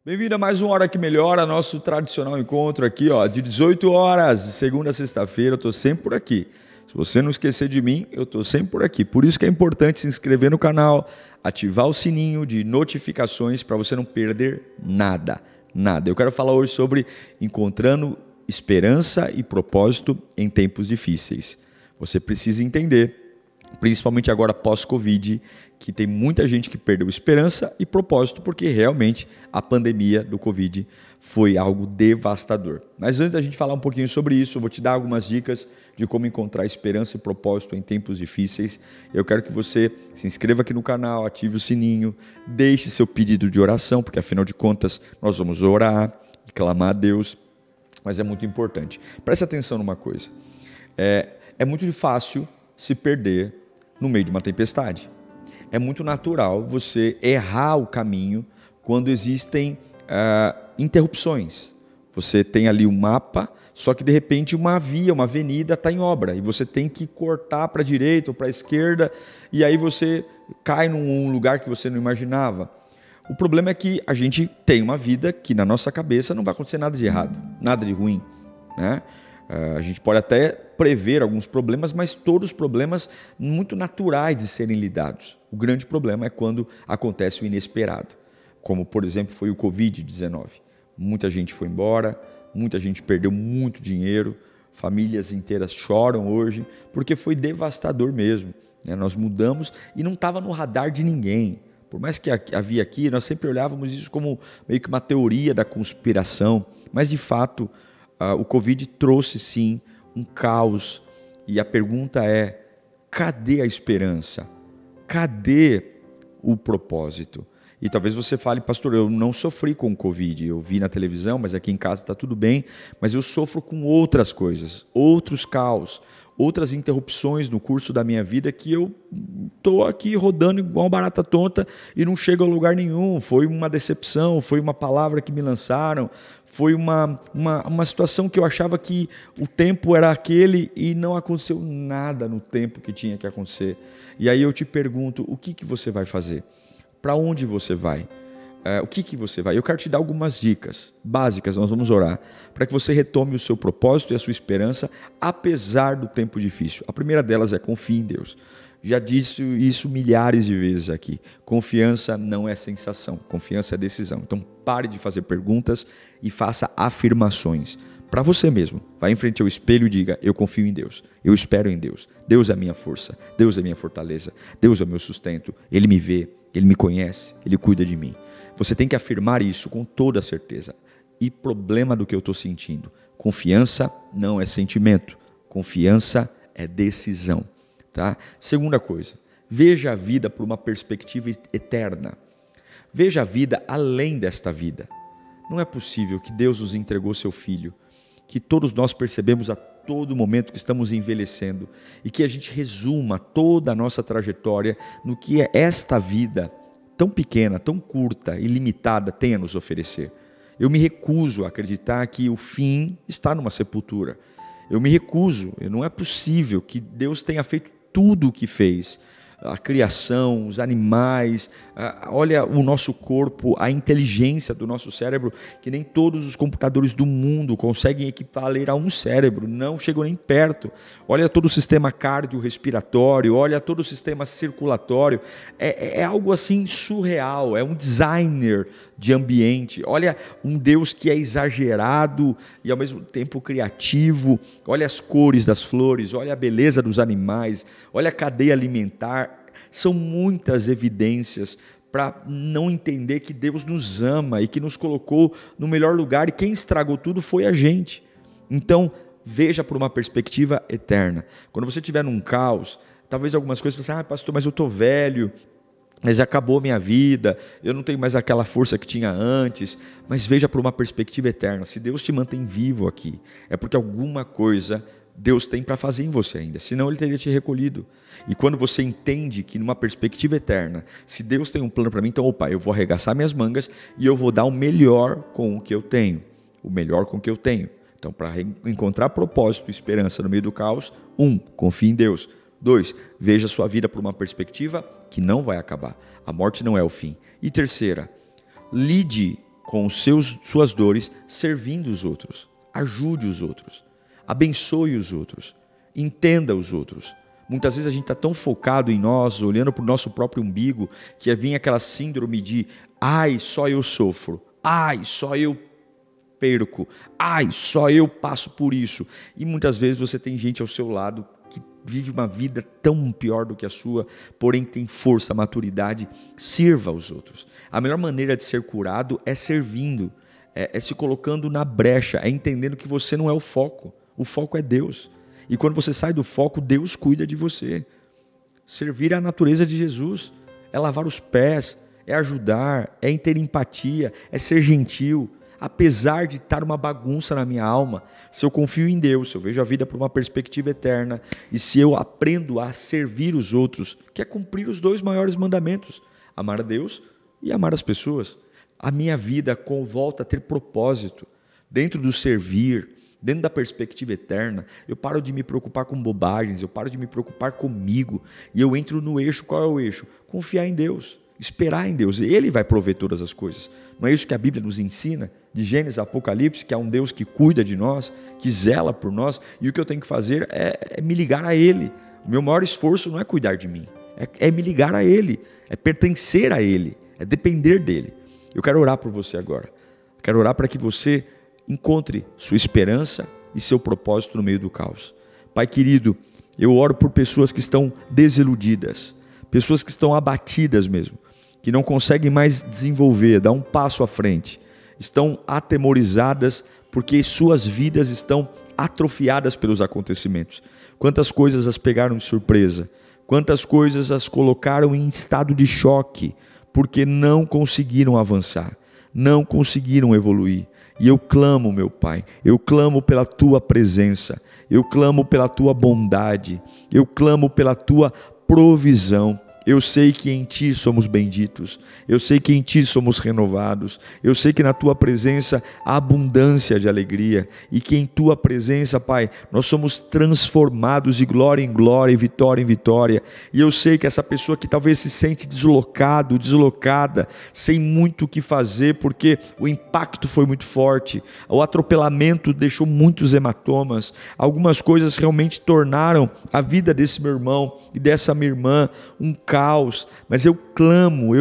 Bem-vindo a mais uma Hora que Melhora, nosso tradicional encontro aqui, ó, de 18 horas, de segunda a sexta-feira, eu tô sempre por aqui. Se você não esquecer de mim, eu tô sempre por aqui. Por isso que é importante se inscrever no canal, ativar o sininho de notificações para você não perder nada, nada. Eu quero falar hoje sobre encontrando esperança e propósito em tempos difíceis. Você precisa entender, principalmente agora pós-Covid, que tem muita gente que perdeu esperança e propósito, porque realmente a pandemia do Covid foi algo devastador. Mas antes da gente falar um pouquinho sobre isso, eu vou te dar algumas dicas de como encontrar esperança e propósito em tempos difíceis. Eu quero que você se inscreva aqui no canal, ative o sininho, deixe seu pedido de oração, porque afinal de contas nós vamos orar e clamar a Deus, mas é muito importante. Preste atenção numa coisa, é muito fácil se perder no meio de uma tempestade. É muito natural você errar o caminho quando existem interrupções. Você tem ali um mapa, só que de repente uma via, uma avenida está em obra e você tem que cortar para a direita ou para a esquerda e aí você cai num lugar que você não imaginava. O problema é que a gente tem uma vida que na nossa cabeça não vai acontecer nada de errado, nada de ruim, né? A gente pode até prever alguns problemas, mas todos os problemas muito naturais de serem lidados. O grande problema é quando acontece o inesperado, como por exemplo foi o Covid-19. Muita gente foi embora, muita gente perdeu muito dinheiro, famílias inteiras choram hoje, porque foi devastador mesmo, né? Nós mudamos e não estava no radar de ninguém. Por mais que havia aqui, nós sempre olhávamos isso como meio que uma teoria da conspiração, mas de fato o Covid trouxe sim um caos e a pergunta é, cadê a esperança? Cadê o propósito? E talvez você fale, pastor, eu não sofri com o Covid, eu vi na televisão, mas aqui em casa está tudo bem, mas eu sofro com outras coisas, outros caos, outras interrupções no curso da minha vida que eu estou aqui rodando igual barata tonta e não chego a lugar nenhum. Foi uma decepção, foi uma palavra que me lançaram, foi uma situação que eu achava que o tempo era aquele e não aconteceu nada no tempo que tinha que acontecer. E aí eu te pergunto, o que você vai fazer? Para onde você vai? O que você vai? Eu quero te dar algumas dicas básicas, nós vamos orar, para que você retome o seu propósito e a sua esperança, apesar do tempo difícil. A primeira delas é confie em Deus. Já disse isso milhares de vezes aqui. Confiança não é sensação, confiança é decisão. Então pare de fazer perguntas e faça afirmações. Para você mesmo, vá em frente ao espelho e diga, eu confio em Deus, eu espero em Deus. Deus é a minha força, Deus é a minha fortaleza, Deus é o meu sustento, Ele me vê, Ele me conhece, Ele cuida de mim. Você tem que afirmar isso com toda certeza. E problema do que eu estou sentindo. Confiança não é sentimento. Confiança é decisão. Tá? Segunda coisa, veja a vida por uma perspectiva eterna. Veja a vida além desta vida. Não é possível que Deus nos entregou seu Filho, que todos nós percebemos a todo momento que estamos envelhecendo e que a gente resuma toda a nossa trajetória no que é esta vida tão pequena, tão curta e limitada tem a nos oferecer. Eu me recuso a acreditar que o fim está numa sepultura. Eu me recuso, não é possível que Deus tenha feito tudo o que fez. A criação, os animais, olha o nosso corpo, a inteligência do nosso cérebro, que nem todos os computadores do mundo conseguem equivaler a um cérebro, não chegam nem perto. Olha todo o sistema cardiorrespiratório, olha todo o sistema circulatório, é algo assim surreal, é um designer de ambiente, olha um Deus que é exagerado e ao mesmo tempo criativo, olha as cores das flores, olha a beleza dos animais, olha a cadeia alimentar. São muitas evidências para não entender que Deus nos ama e que nos colocou no melhor lugar e quem estragou tudo foi a gente. Então, veja por uma perspectiva eterna. Quando você estiver num caos, talvez algumas coisas você fale, pastor, mas eu estou velho, mas acabou minha vida, eu não tenho mais aquela força que tinha antes, mas veja por uma perspectiva eterna. Se Deus te mantém vivo aqui, é porque alguma coisa Deus tem para fazer em você ainda, senão Ele teria te recolhido. E quando você entende que numa perspectiva eterna, se Deus tem um plano para mim, então eu vou arregaçar minhas mangas e eu vou dar o melhor com o que eu tenho, o melhor com o que eu tenho. Então, para encontrar propósito e esperança no meio do caos, 1, confie em Deus. 2, veja a sua vida por uma perspectiva que não vai acabar. A morte não é o fim. E terceira, lide com suas dores, servindo os outros. Ajude os outros. Abençoe os outros. Entenda os outros. Muitas vezes a gente está tão focado em nós, olhando para o nosso próprio umbigo, que vem aquela síndrome de ai, só eu sofro. Ai, só eu perco. Ai, só eu passo por isso. E muitas vezes você tem gente ao seu lado que vive uma vida tão pior do que a sua, porém tem força, maturidade. Sirva aos outros. A melhor maneira de ser curado é servindo, é se colocando na brecha, é entendendo que você não é o foco é Deus. E quando você sai do foco, Deus cuida de você. Servir a natureza de Jesus é lavar os pés, é ajudar, é ter empatia, é ser gentil. Apesar de estar uma bagunça na minha alma, se eu confio em Deus, se eu vejo a vida por uma perspectiva eterna, e se eu aprendo a servir os outros, que é cumprir os 2 maiores mandamentos, amar a Deus e amar as pessoas, a minha vida volta a ter propósito. Dentro do servir, dentro da perspectiva eterna, eu paro de me preocupar com bobagens, eu paro de me preocupar comigo, e eu entro no eixo. Qual é o eixo? Confiar em Deus, esperar em Deus, Ele vai prover todas as coisas. Não é isso que a Bíblia nos ensina? De Gênesis a Apocalipse, que é um Deus que cuida de nós, que zela por nós, e o que eu tenho que fazer é me ligar a Ele. O meu maior esforço não é cuidar de mim, é me ligar a Ele, é pertencer a Ele, é depender dEle. Eu quero orar por você agora, quero orar para que você encontre sua esperança e seu propósito no meio do caos. Pai querido, eu oro por pessoas que estão desiludidas, pessoas que estão abatidas mesmo, que não conseguem mais desenvolver, dar um passo à frente, estão atemorizadas porque suas vidas estão atrofiadas pelos acontecimentos. Quantas coisas as pegaram de surpresa, quantas coisas as colocaram em estado de choque, porque não conseguiram avançar, não conseguiram evoluir. E eu clamo, meu Pai, eu clamo pela Tua presença, eu clamo pela Tua bondade, eu clamo pela Tua provisão. Eu sei que em Ti somos benditos, eu sei que em Ti somos renovados, eu sei que na Tua presença há abundância de alegria, e que em Tua presença, Pai, nós somos transformados de glória em glória e vitória em vitória. E eu sei que essa pessoa que talvez se sente deslocado, deslocada, sem muito o que fazer, porque o impacto foi muito forte, o atropelamento deixou muitos hematomas, algumas coisas realmente tornaram a vida desse meu irmão e dessa minha irmã um caos, mas eu clamo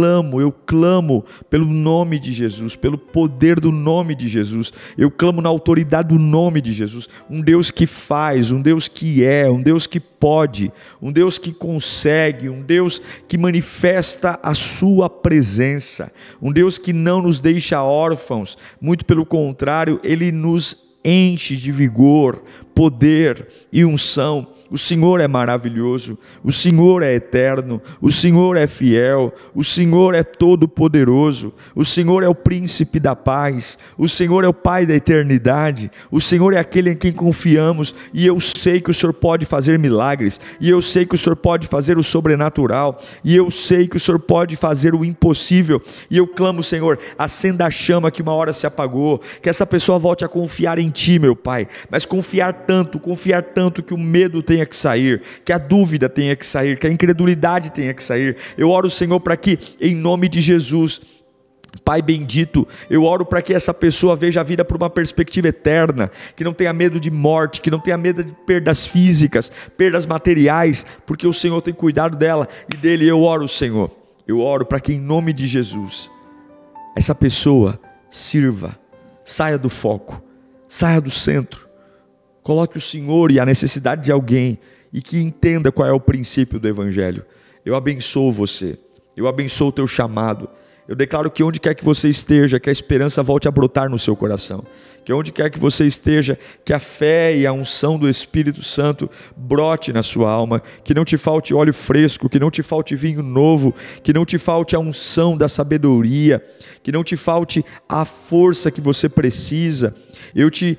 pelo nome de Jesus, pelo poder do nome de Jesus, eu clamo na autoridade do nome de Jesus, um Deus que faz, um Deus que um Deus que pode, um Deus que consegue, um Deus que manifesta a sua presença, um Deus que não nos deixa órfãos, muito pelo contrário, Ele nos enche de vigor, poder e unção. O Senhor é maravilhoso, o Senhor é eterno, o Senhor é fiel, o Senhor é todo-poderoso, o Senhor é o príncipe da paz, o Senhor é o Pai da eternidade, o Senhor é aquele em quem confiamos, e eu sei que o Senhor pode fazer milagres, e eu sei que o Senhor pode fazer o sobrenatural, e eu sei que o Senhor pode fazer o impossível, e eu clamo, Senhor, acenda a chama que uma hora se apagou, que essa pessoa volte a confiar em Ti, meu Pai, mas confiar tanto que o medo tenha que sair, que a dúvida tenha que sair, que a incredulidade tenha que sair. Eu oro, Senhor, para que em nome de Jesus, Pai bendito, eu oro para que essa pessoa veja a vida por uma perspectiva eterna, que não tenha medo de morte, que não tenha medo de perdas físicas, perdas materiais, porque o Senhor tem cuidado dela e dele. Eu oro, Senhor, eu oro para que em nome de Jesus, essa pessoa sirva, saia do foco, saia do centro, coloque o Senhor e a necessidade de alguém, e que entenda qual é o princípio do Evangelho. Eu abençoo você, eu abençoo o teu chamado. Eu declaro que onde quer que você esteja, que a esperança volte a brotar no seu coração. Que onde quer que você esteja, que a fé e a unção do Espírito Santo brote na sua alma. Que não te falte óleo fresco, que não te falte vinho novo, que não te falte a unção da sabedoria, que não te falte a força que você precisa. Eu te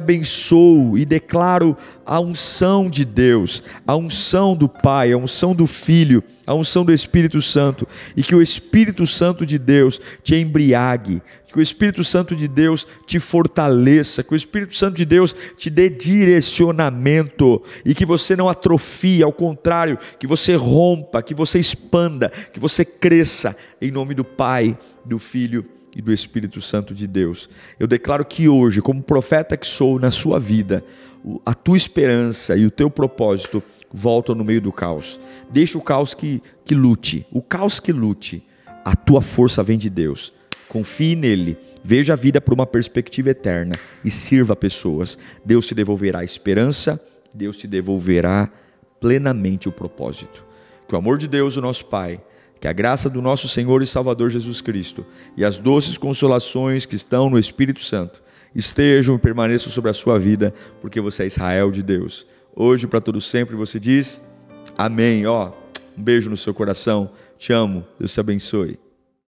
abençoo e declaro a unção de Deus, a unção do Pai, a unção do Filho, a unção do Espírito Santo, e que o Espírito Santo de Deus te embriague, que o Espírito Santo de Deus te fortaleça, que o Espírito Santo de Deus te dê direcionamento, e que você não atrofie, ao contrário, que você rompa, que você expanda, que você cresça, em nome do Pai, do Filho e do Espírito Santo de Deus. Eu declaro que hoje, como profeta que sou na sua vida, a tua esperança e o teu propósito voltam no meio do caos. Deixa o caos que lute, o caos que lute. A tua força vem de Deus. Confie nele, veja a vida por uma perspectiva eterna e sirva pessoas. Deus te devolverá a esperança, Deus te devolverá plenamente o propósito. Que o amor de Deus, o nosso Pai, que a graça do nosso Senhor e Salvador Jesus Cristo e as doces consolações que estão no Espírito Santo estejam e permaneçam sobre a sua vida, porque você é Israel de Deus. Hoje, para todo sempre, você diz amém. Um beijo no seu coração. Te amo. Deus te abençoe.